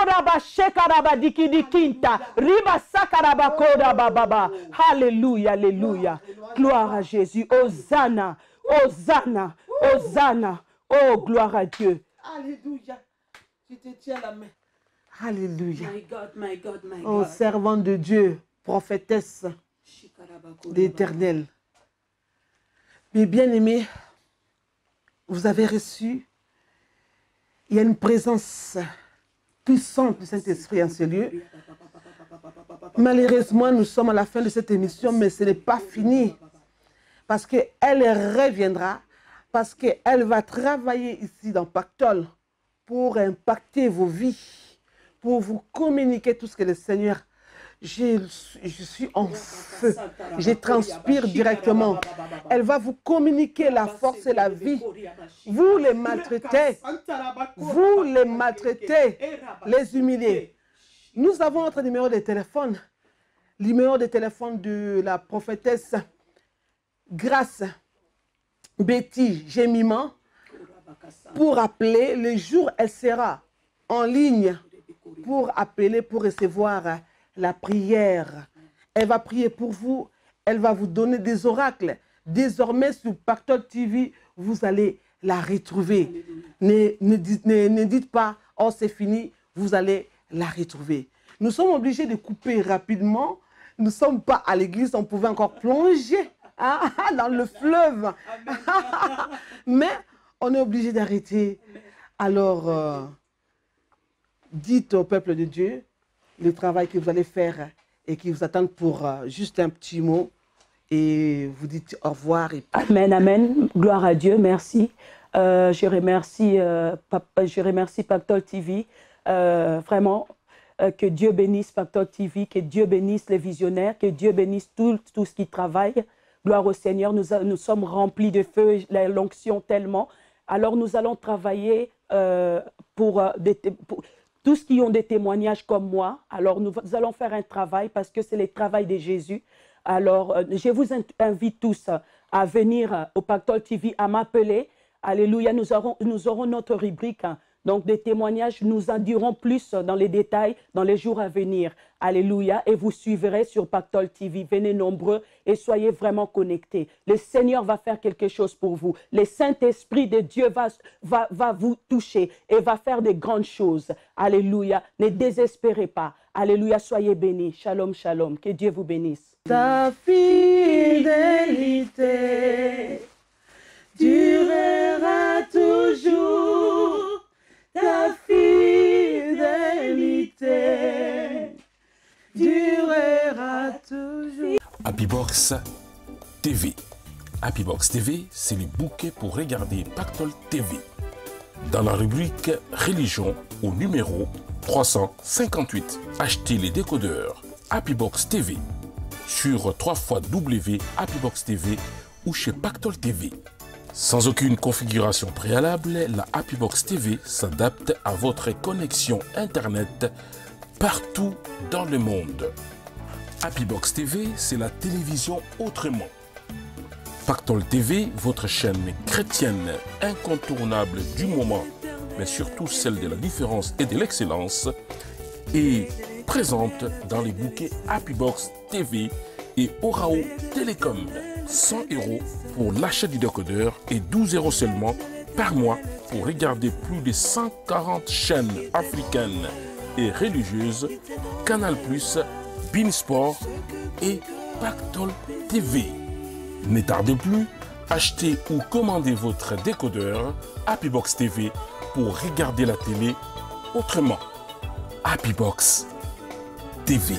Alléluia, alléluia. Gloire à Jésus. Hosanna, Hosanna, Hosanna. Oh, gloire à Dieu. Alléluia. Tu te tiens la main. Alléluia. My God, my God, my Oh, God. servant de Dieu, prophétesse d'Éternel. Mes bien-aimés, vous avez reçu, il y a une présence puissante du Saint-Esprit en ce lieu. Malheureusement, nous sommes à la fin de cette émission, mais ce n'est pas fini. Parce qu'elle reviendra, parce qu'elle va travailler ici dans Pactole pour impacter vos vies, pour vous communiquer tout ce que le Seigneur a. Je, je suis en feu, je transpire directement. Elle va vous communiquer la force et la vie. Vous les maltraitez, vous les maltraitez, les humiliez. Nous avons notre numéro de téléphone, le numéro de téléphone de la prophétesse Grâce Betty Gémiment. pour appeler. Le jour, elle sera en ligne pour appeler, pour recevoir la prière. Elle va prier pour vous. Elle va vous donner des oracles. Désormais, sur Pactole T V, vous allez la retrouver. Ne, ne, ne, ne dites pas, oh c'est fini, vous allez la retrouver. Nous sommes obligés de couper rapidement. Nous ne sommes pas à l'église, on pouvait encore plonger hein, dans le fleuve. Mais on est obligé d'arrêter. Alors, euh, dites au peuple de Dieu le travail que vous allez faire et qui vous attendent pour euh, juste un petit mot. Et vous dites au revoir. Et... Amen, amen. Gloire à Dieu, merci. Euh, je remercie, euh, je remercie Pactole T V. Euh, vraiment, euh, que Dieu bénisse Pactole T V, que Dieu bénisse les visionnaires, que Dieu bénisse tout, tout ce qui travaille. Gloire au Seigneur, nous, nous sommes remplis de feu, l'onction tellement. Alors nous allons travailler euh, pour, euh, des, pour tous ceux qui ont des témoignages comme moi. Alors nous, nous allons faire un travail parce que c'est le travail de Jésus. Alors, je vous invite tous à venir au Pactole T V, à m'appeler. Alléluia, nous aurons, nous aurons notre rubrique. Donc, des témoignages, nous en dirons plus dans les détails dans les jours à venir. Alléluia, et vous suivrez sur Pactole T V. Venez nombreux et soyez vraiment connectés. Le Seigneur va faire quelque chose pour vous. Le Saint-Esprit de Dieu va, va, va vous toucher et va faire de grandes choses. Alléluia, ne désespérez pas. Alléluia, soyez bénis. Shalom, shalom. Que Dieu vous bénisse. Ta fidélité durera toujours. Ta fidélité durera toujours. Happybox T V. Happybox T V, c'est le bouquet pour regarder Pactole T V. Dans la rubrique Religion, au numéro trois cent cinquante-huit, achetez les décodeurs Happybox T V sur w w w point happybox T V ou chez Pactole T V. Sans aucune configuration préalable, la Happybox T V s'adapte à votre connexion Internet partout dans le monde. Happybox T V, c'est la télévision autrement. Pactole T V, votre chaîne chrétienne incontournable du moment, mais surtout celle de la différence et de l'excellence, est présente dans les bouquets Happybox T V et Orao Télécom. cent euros pour l'achat du décodeur et douze euros seulement par mois pour regarder plus de cent quarante chaînes africaines et religieuses, Canal plus, Beansport et Pactole T V. Ne tardez plus, achetez ou commandez votre décodeur Happybox T V pour regarder la télé autrement. Happybox T V.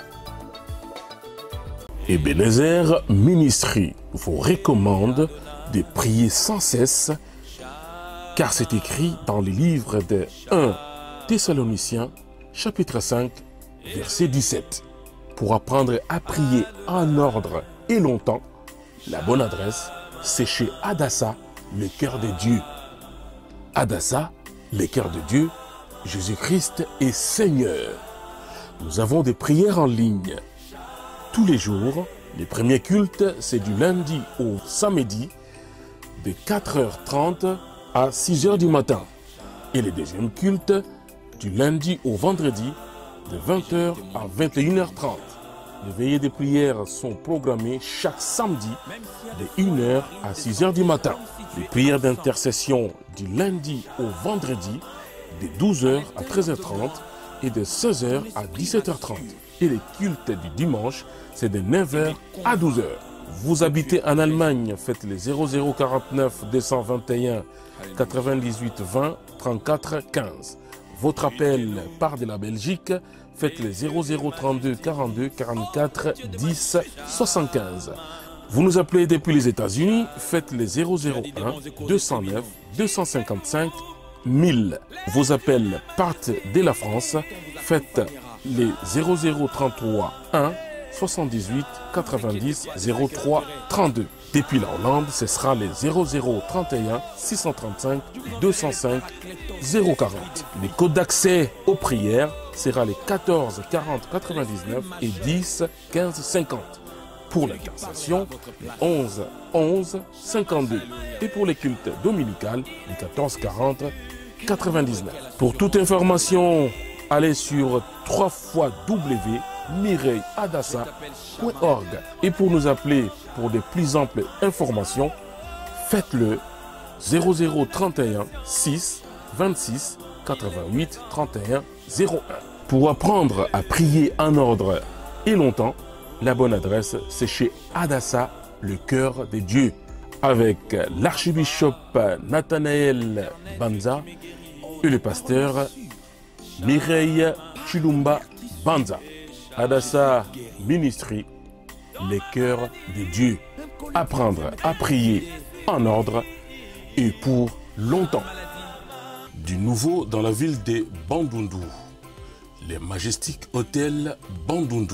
Ebenezer Ministry vous recommande de prier sans cesse, car c'est écrit dans le livre de premier Thessaloniciens, chapitre cinq, verset dix-sept. Pour apprendre à prier en ordre et longtemps, la bonne adresse, c'est chez Adassa, le cœur de Dieu. Adassa, le cœur de Dieu, Jésus-Christ est Seigneur. Nous avons des prières en ligne tous les jours. Les premiers cultes, c'est du lundi au samedi, de quatre heures trente à six heures du matin. Et les deuxièmes cultes, du lundi au vendredi, de vingt heures à vingt et une heures trente. Les veillées de prières sont programmées chaque samedi, de une heure à six heures du matin. Les prières d'intercession du lundi au vendredi, de douze heures à treize heures trente et de seize heures à dix-sept heures trente. Et les cultes du dimanche, c'est de neuf heures à douze heures. Vous habitez en Allemagne, faites les zéro zéro quarante-neuf deux cent vingt et un quatre-vingt-dix-huit vingt trente-quatre quinze. Votre appel part de la Belgique, faites les zéro zéro trente-deux quarante-deux quarante-quatre dix soixante-quinze. Vous nous appelez depuis les États-Unis, faites les zéro zéro un deux cent neuf deux cent cinquante-cinq mille. Vos appels partent de la France, faites les zéro zéro trente-trois un soixante-dix-huit quatre-vingt-dix zéro trois trente-deux. Depuis la Hollande, ce sera les zéro zéro trente et un six cent trente-cinq deux cent cinq zéro quarante. Les codes d'accès aux prières sera les quatorze quarante quatre-vingt-dix-neuf et dix quinze cinquante. Pour la cassation, le onze onze cinquante-deux. Et pour les cultes dominicales, le quatorze quarante quatre-vingt-dix-neuf. Pour toute information, allez sur w w w point mireille adassa point org. Et pour nous appeler pour de plus amples informations, faites-le zéro zéro trente et un six vingt-six quatre-vingt-huit trente et un zéro un. Pour apprendre à prier en ordre et longtemps, la bonne adresse, c'est chez Adassa, le cœur de Dieu, avec l'archibishop Nathanaël Banza et le pasteur Mireille Chilumba Banza. Adassa Ministry, le cœur de Dieu. Apprendre à prier en ordre et pour longtemps. Du nouveau dans la ville de Bandundu, les Majestic Hôtels Bandundu.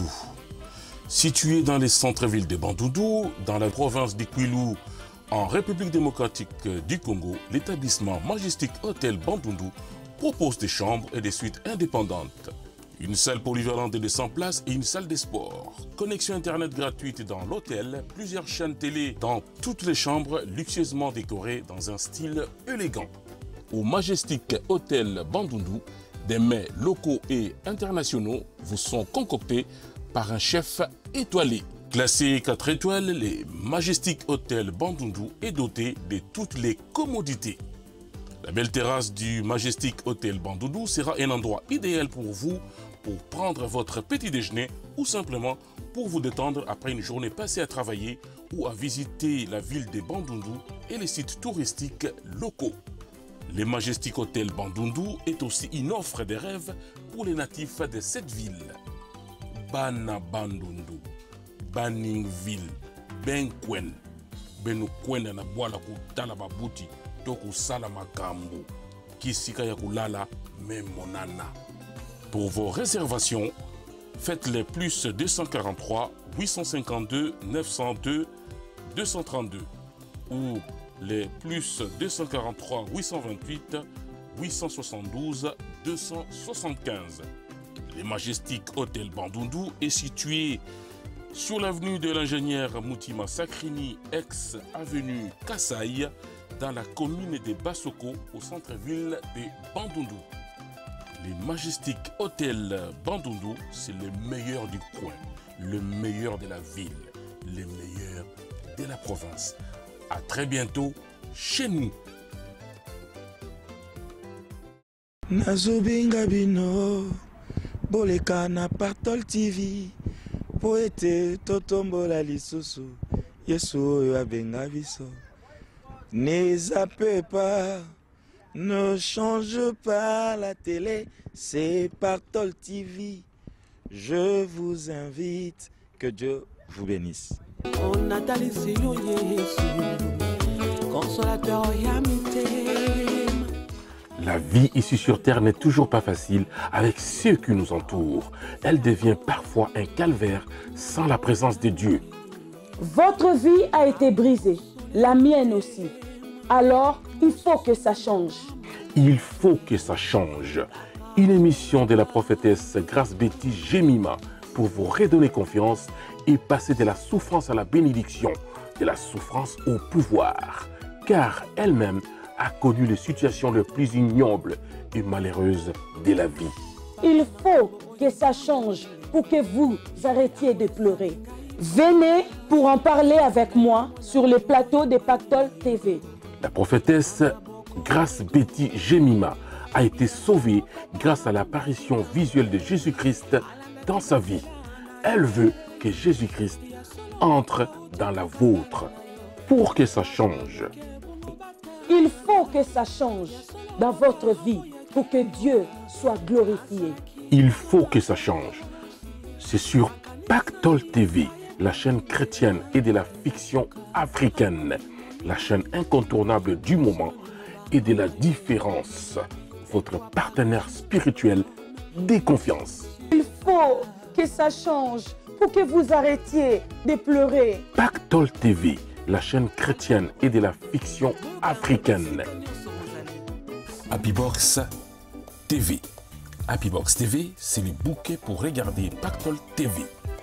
Situé dans les centres-villes de Bandundu, dans la province d'Ikwilu, en République démocratique du Congo, l'établissement Majestic Hotel Bandundu propose des chambres et des suites indépendantes. Une salle polyvalente de cent places et une salle de sport. Connexion internet gratuite dans l'hôtel, plusieurs chaînes télé dans toutes les chambres luxueusement décorées dans un style élégant. Au Majestic Hotel Bandundu, des mets locaux et internationaux vous sont concoctés par un chef étoilé. Classé quatre étoiles, les Majestic Hotel Bandundu est doté de toutes les commodités. La belle terrasse du Majestic Hotel Bandundu sera un endroit idéal pour vous pour prendre votre petit déjeuner ou simplement pour vous détendre après une journée passée à travailler ou à visiter la ville de Bandundu et les sites touristiques locaux. Le Majestic Hotel Bandundu est aussi une offre de rêve pour les natifs de cette ville. Bana Bandundu, Baningville, Benkwen, Benukwenda na bwala kutala babuti, toku sala makambo, kisika ya kulala memonana. Pour vos réservations, faites les plus deux cent quarante-trois huit cent cinquante-deux neuf cent deux deux cent trente-deux ou les plus deux cent quarante-trois huit cent vingt-huit huit cent soixante-douze deux cent soixante-quinze. Le Majestic Hotel Bandundu est situé sur l'avenue de l'ingénieur Moutima Sakrini, ex-avenue Kassai, dans la commune de Bassoko, au centre-ville de Bandundu. Le Majestic Hotel Bandundu, c'est le meilleur du coin, le meilleur de la ville, le meilleur de la province. À très bientôt chez nous. Nazobinga bino boleka na Pactol T V poete totombola lisusu Yesu oyo abenga biso. Ne zappez pas, ne change pas la télé, c'est Pactol T V. Je vous invite, que Dieu vous bénisse. On a talisé yo Yesu, consolateur yamite. La vie ici sur terre n'est toujours pas facile avec ceux qui nous entourent. Elle devient parfois un calvaire sans la présence de Dieu. Votre vie a été brisée, la mienne aussi. Alors, il faut que ça change. Il faut que ça change. Une émission de la prophétesse Grace Betty Jemima pour vous redonner confiance et passer de la souffrance à la bénédiction, de la souffrance au pouvoir. Car elle-même a connu les situations les plus ignobles et malheureuses de la vie. Il faut que ça change pour que vous arrêtiez de pleurer. Venez pour en parler avec moi sur le plateau de Pactol T V. La prophétesse Grace Betty Jemima a été sauvée grâce à l'apparition visuelle de Jésus-Christ dans sa vie. Elle veut que Jésus-Christ entre dans la vôtre pour que ça change. Il faut que ça change dans votre vie pour que Dieu soit glorifié. Il faut que ça change. C'est sur Pactol T V, la chaîne chrétienne et de la fiction africaine, la chaîne incontournable du moment et de la différence, votre partenaire spirituel des confiances. Il faut que ça change pour que vous arrêtiez de pleurer. Pactol T V, la chaîne chrétienne et de la fiction africaine. Happybox T V. Happybox T V, c'est le bouquet pour regarder Pactol T V.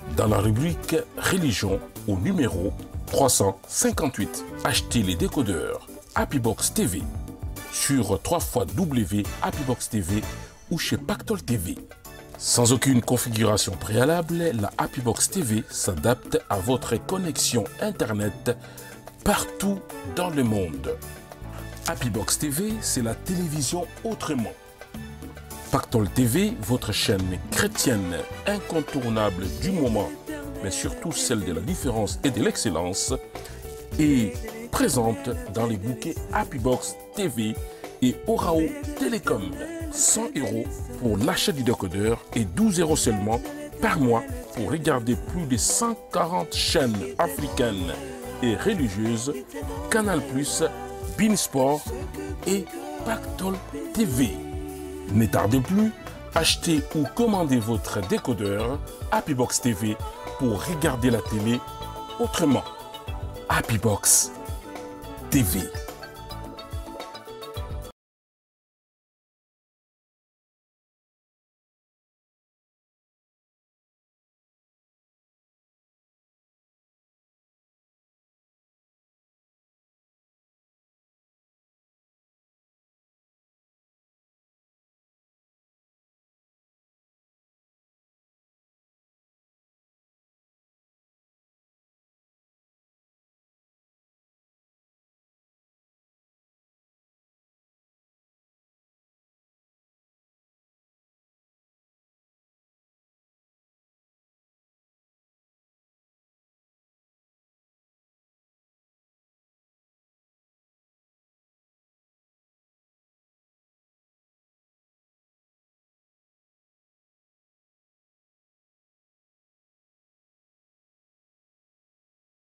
dans la rubrique Religion au numéro trois cent cinquante-huit. Achetez les décodeurs Happybox T V sur w w w point happybox t v ou chez Pactol T V. Sans aucune configuration préalable, la Happybox T V s'adapte à votre connexion Internet partout dans le monde. Happybox T V, c'est la télévision autrement. Pactol T V, votre chaîne chrétienne incontournable du moment, mais surtout celle de la différence et de l'excellence, est présente dans les bouquets Happybox T V et Orao Télécom. cent euros pour l'achat du décodeur et douze euros seulement par mois pour regarder plus de cent quarante chaînes africaines et religieuses, Canal plus, Beansport et Pactol T V. Ne tardez plus, achetez ou commandez votre décodeur Happybox T V pour regarder la télé autrement. Happybox T V.